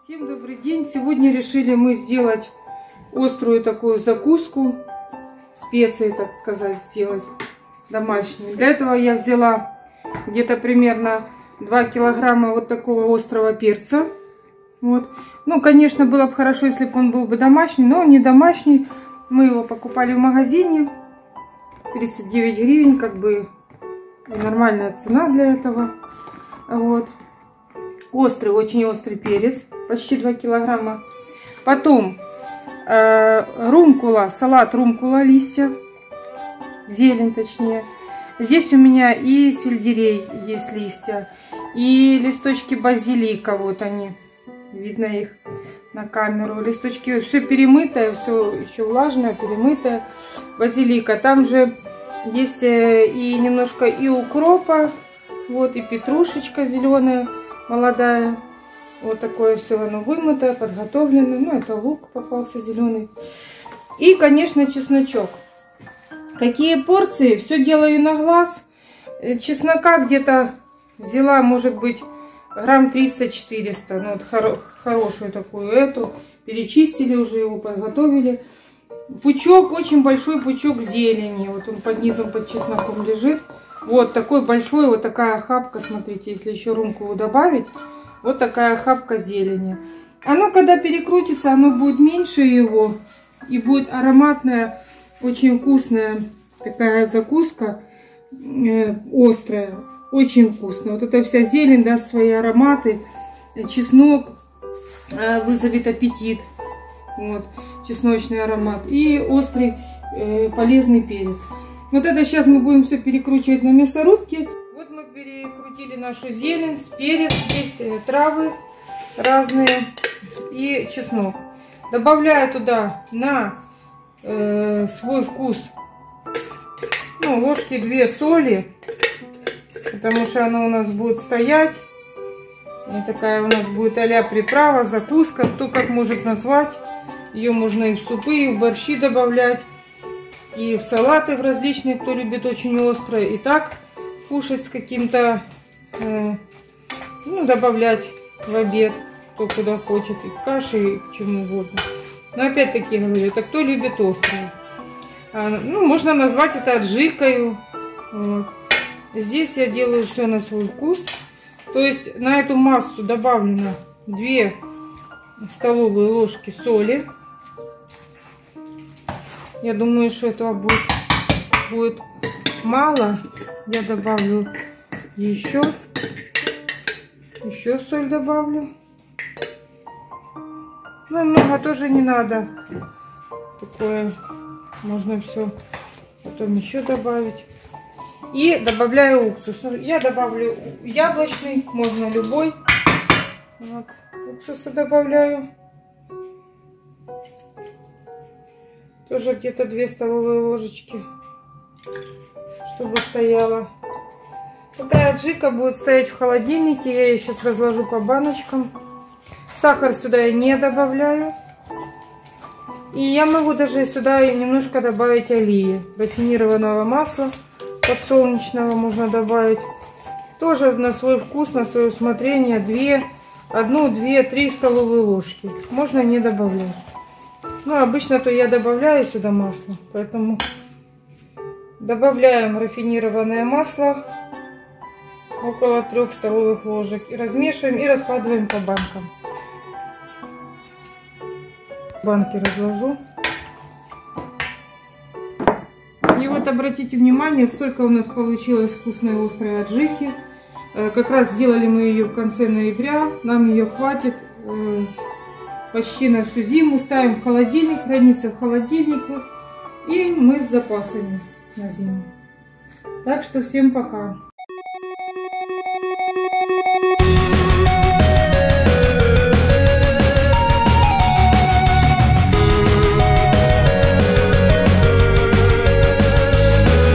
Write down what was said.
Всем добрый день! Сегодня решили мы сделать острую такую закуску, специи, так сказать, сделать домашнюю. Для этого я взяла где-то примерно 2 килограмма вот такого острого перца. Вот. Ну, конечно, было бы хорошо, если бы он был бы домашний, но он не домашний. Мы его покупали в магазине. 39 гривен, как бы нормальная цена для этого. Вот. Острый, очень острый перец, почти 2 килограмма. Потом румкула, салат румкула, листья, зелень точнее. Здесь у меня и сельдерей есть листья, и листочки базилика, вот они, видно их на камеру. Листочки, все перемытое, все еще влажное, перемытое. Базилика, там же есть и немножко и укропа, вот, и петрушечка зеленая, молодая. Вот такое все оно вымытое, подготовленное. Ну, это лук попался зеленый. И, конечно, чесночок. Какие порции? Все делаю на глаз. Чеснока где-то взяла, может быть, грамм 300-400. Ну, вот хорошую такую эту. Перечистили уже его, подготовили. Пучок, очень большой пучок зелени. Вот он под низом, под чесноком лежит. Вот такой большой, вот такая охапка, смотрите, если еще румкулу добавить, вот такая охапка зелени. Оно, когда перекрутится, оно будет меньше его, и будет ароматная, очень вкусная такая закуска, острая, очень вкусная. Вот эта вся зелень даст свои ароматы, чеснок вызовет аппетит, вот, чесночный аромат, и острый полезный перец. Вот это сейчас мы будем все перекручивать на мясорубке. Вот мы перекрутили нашу зелень, перец, здесь травы разные и чеснок. Добавляю туда на свой вкус, ну, ложки 2 соли, потому что она у нас будет стоять. И такая у нас будет а-ля приправа, закуска, кто как может назвать. Ее можно и в супы, и в борщи добавлять. И в салаты в различные, кто любит очень острое. И так кушать с каким-то, ну, добавлять в обед, кто куда хочет. И к каше, и к чему угодно. Но опять-таки говорю, это кто любит острое. Ну, можно назвать это аджикой. Вот. Здесь я делаю все на свой вкус. То есть на эту массу добавлено 2 столовые ложки соли. Я думаю, что этого будет мало. Я добавлю еще соль добавлю. Ну, много тоже не надо. Такое можно все потом еще добавить. И добавляю уксус. Я добавлю яблочный, можно любой. Вот. Уксуса добавляю. Тоже где-то 2 столовые ложечки, чтобы стояла. Такая аджика будет стоять в холодильнике. Я ее сейчас разложу по баночкам. Сахар сюда я не добавляю. И я могу даже сюда немножко добавить олии. Рафинированного масла подсолнечного можно добавить. Тоже на свой вкус, на свое усмотрение. 1, 2, 3 столовые ложки. Можно не добавлять. Ну, обычно-то я добавляю сюда масло, поэтому добавляем рафинированное масло, около 3 столовых ложек. И размешиваем и раскладываем по банкам. Банки разложу. И вот обратите внимание, сколько у нас получилось вкусной острой аджики. Как раз сделали мы ее в конце ноября. Нам ее хватит почти на всю зиму. Ставим в холодильник, хранится в холодильнике. И мы с запасами на зиму. Так что всем пока.